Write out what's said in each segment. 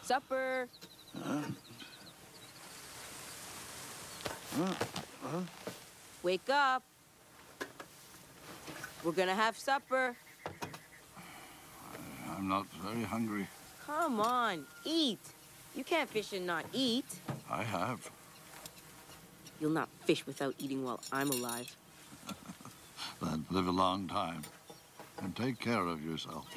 Supper. Wake up. We're gonna have supper. I'm not very hungry. Come on, eat. You can't fish and not eat. I have. You'll not fish without eating while I'm alive. Then live a long time. And take care of yourself.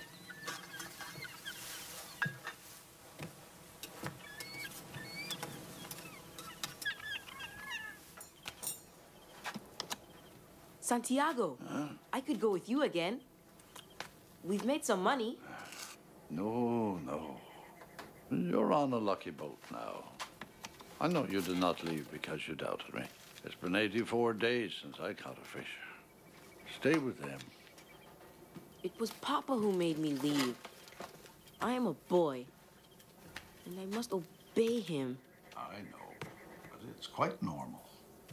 Santiago, I could go with you again. We've made some money. No. You're on a lucky boat now. I know you did not leave because you doubted me. It's been 84 days since I caught a fish. Stay with them. It was Papa who made me leave. I am a boy, and I must obey him. I know, but it's quite normal.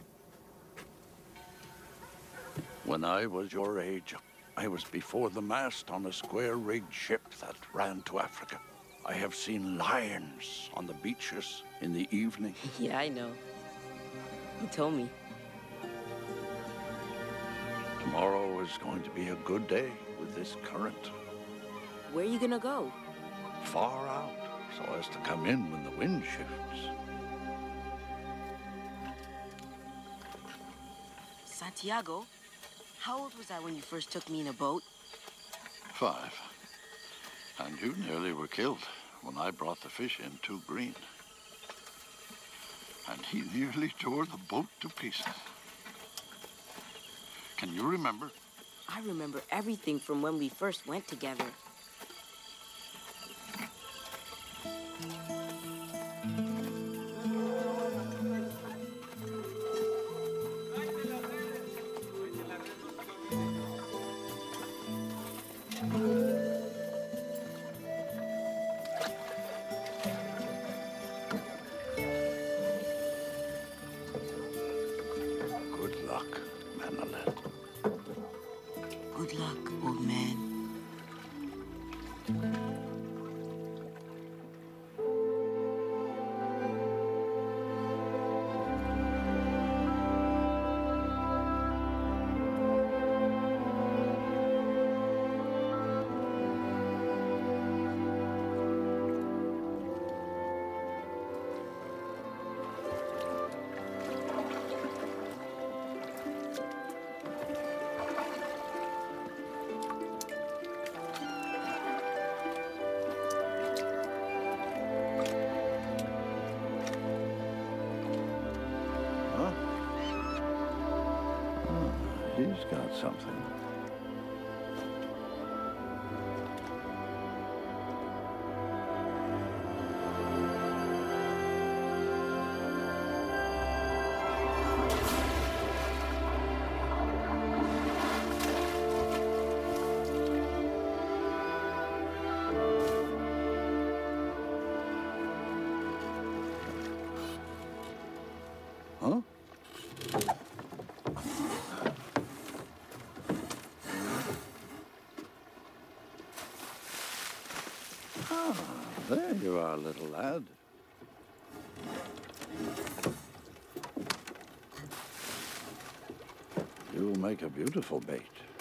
When I was your age, I was before the mast on a square-rigged ship that ran to Africa. I have seen lions on the beaches in the evening. Yeah, I know. You told me. Tomorrow is going to be a good day with this current. Where are you gonna go? Far out, so as to come in when the wind shifts. Santiago, how old was I when you first took me in a boat? 5. And you nearly were killed when I brought the fish in too green. And he nearly tore the boat to pieces. Can you remember? I remember everything from when we first went together. Good luck, Manolete. Good luck, old man. He's got something. Huh? There you are, little lad. You'll make a beautiful bait.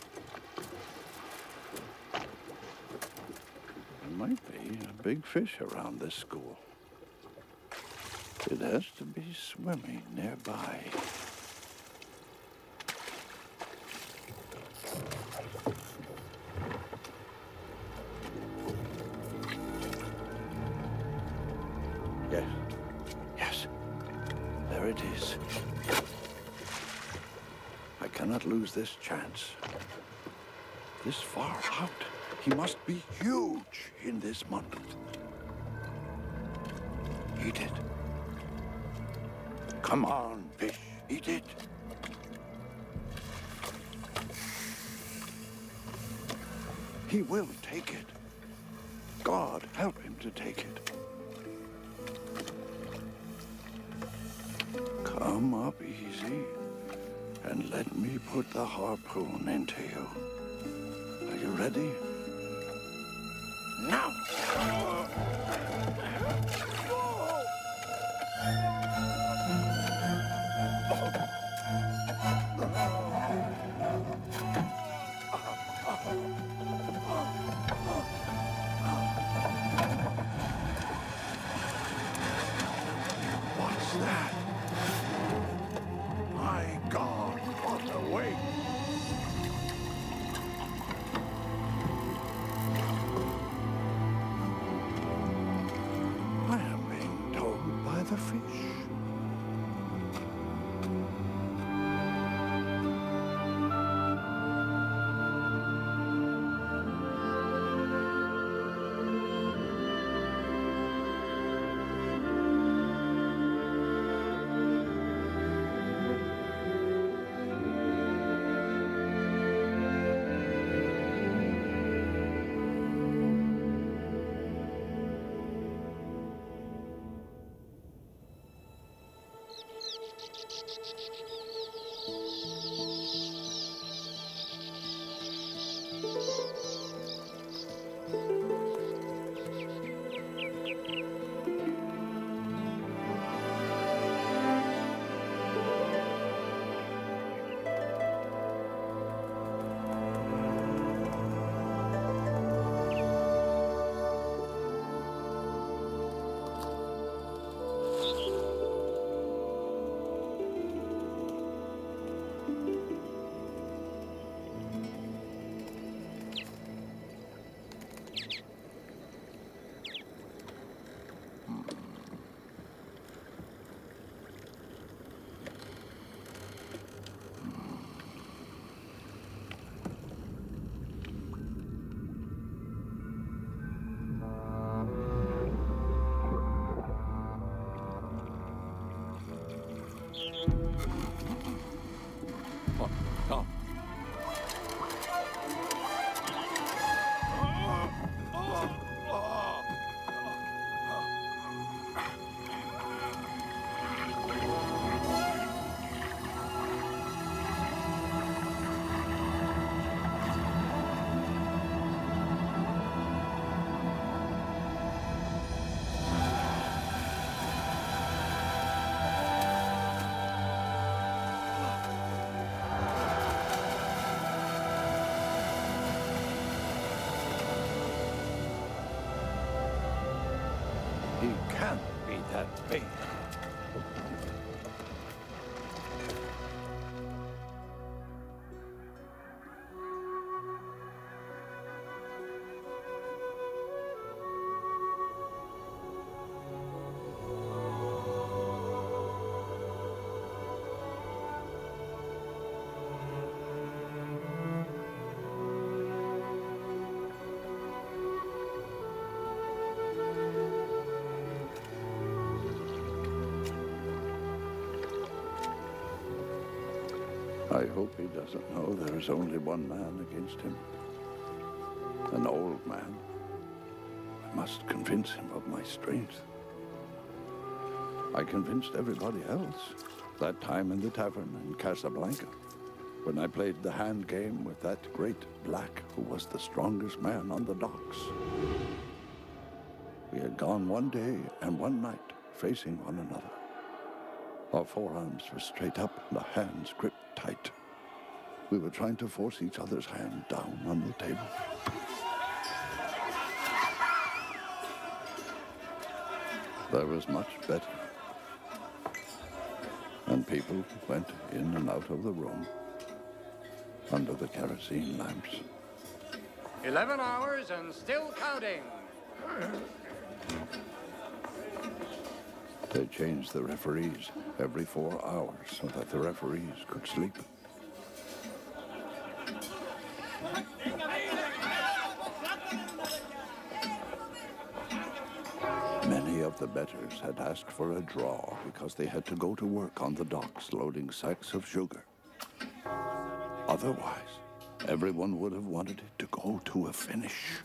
There might be a big fish around this school. It has to be swimming nearby. Yes, there it is. I cannot lose this chance. This far out, he must be huge in this month. Eat it. Come on, fish, eat it. He will take it. God help him to take it. Come up easy and let me put the harpoon into you. Are you ready? Now! the fish. He can't be that big. I hope he doesn't know there is only one man against him. An old man. I must convince him of my strength. I convinced everybody else. That time in the tavern in Casablanca, when I played the hand game with that great black who was the strongest man on the docks. We had gone one day and one night facing one another. Our forearms were straight up and the hands gripped tight. We were trying to force each other's hand down on the table. There was much better. And people went in and out of the room under the kerosene lamps. 11 hours and still counting. They changed the referees every 4 hours so that the referees could sleep. Many of the bettors had asked for a draw because they had to go to work on the docks loading sacks of sugar. Otherwise, everyone would have wanted it to go to a finish.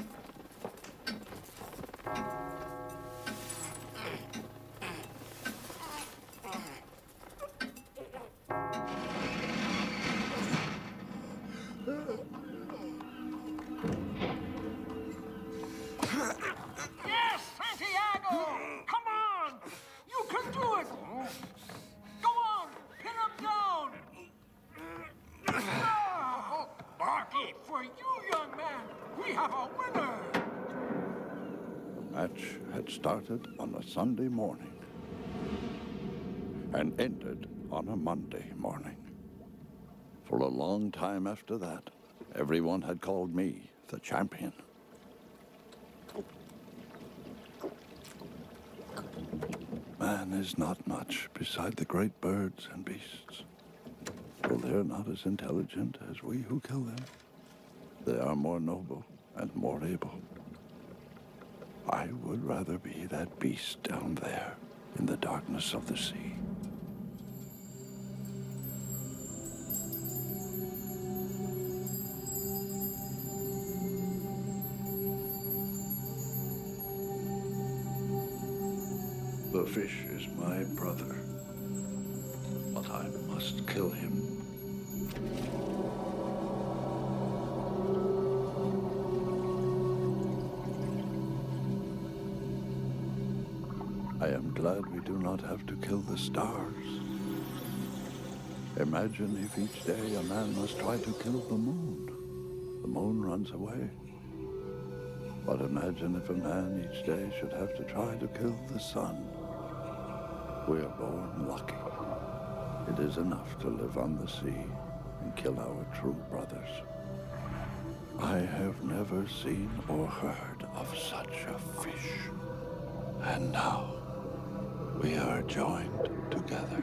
Started on a Sunday morning and ended on a Monday morning. For a long time after that, everyone had called me the champion. Man, man is not much beside the great birds and beasts. Well, they're not as intelligent as we who kill them. They are more noble and more able. I would rather be that beast down there in the darkness of the sea. The fish is my brother, but I must kill him. I am glad we do not have to kill the stars. Imagine if each day a man must try to kill the moon. The moon runs away. But imagine if a man each day should have to try to kill the sun. We are born lucky. It is enough to live on the sea and kill our true brothers. I have never seen or heard of such a fish. And now, we are joined together.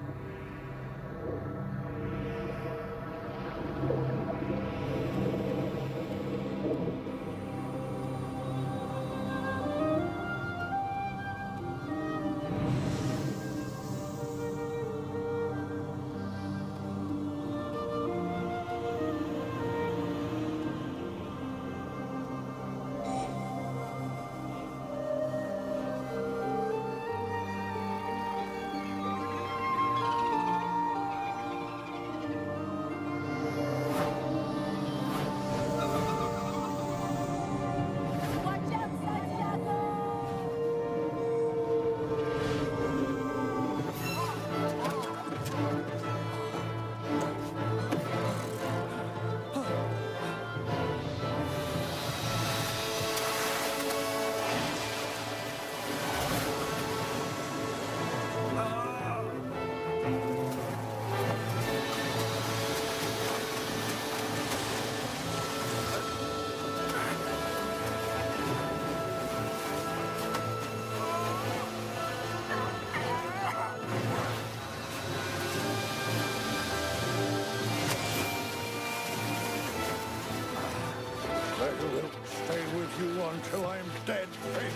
I will stay with you until I'm dead, fish.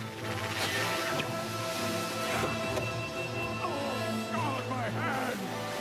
Oh, God, my hand!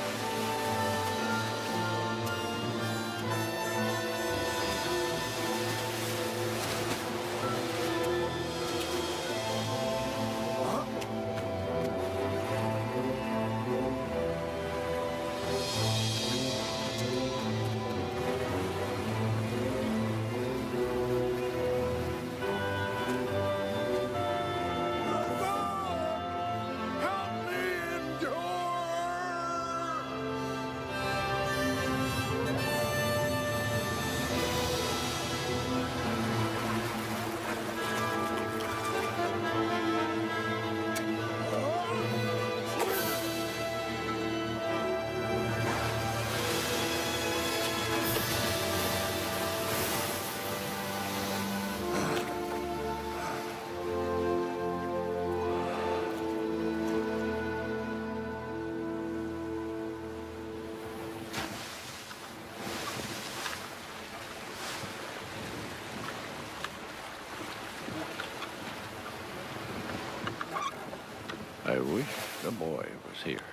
I wish the boy was here.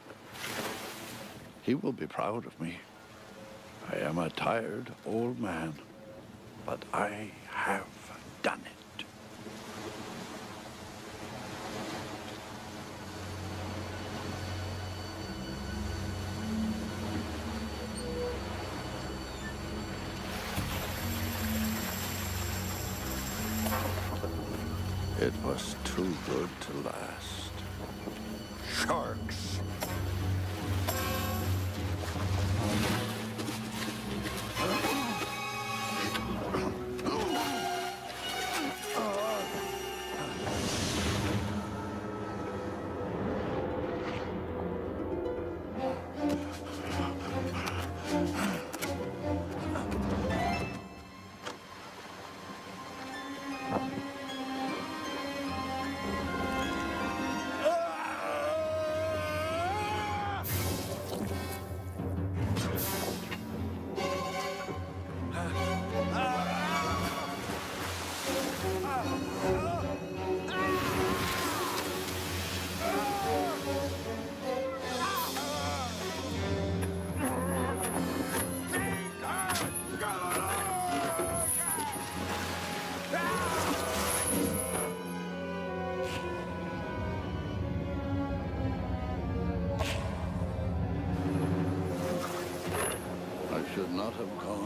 He will be proud of me. I am a tired old man, but I have done it. It was too good to last. Sharks.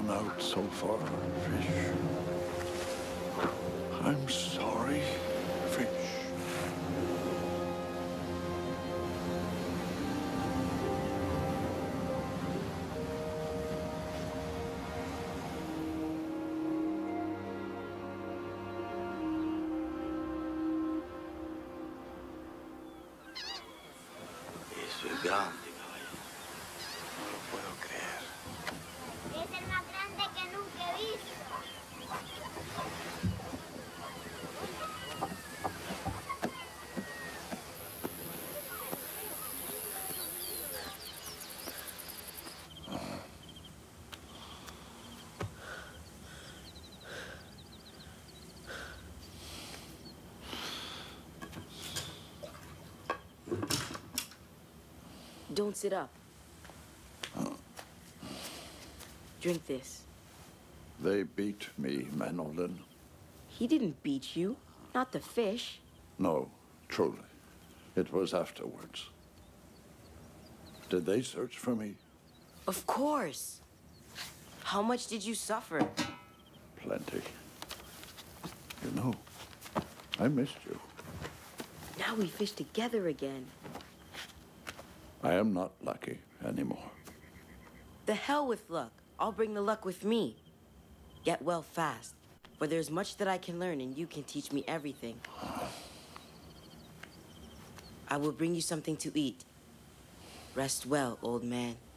gone out so far, fish. I'm sorry, fish. Eso es grande, caballero. No lo puedo creer. Es el más grande que nunca he visto. Don't sit up. Drink this. They beat me, Manolin. He didn't beat you, not the fish. No, truly. It was afterwards. Did they search for me? Of course. How much did you suffer? Plenty. You know, I missed you. Now we fish together again. I am not lucky anymore. The hell with luck. I'll bring the luck with me. Get well fast, for there's much that I can learn and you can teach me everything. I will bring you something to eat. Rest well, old man.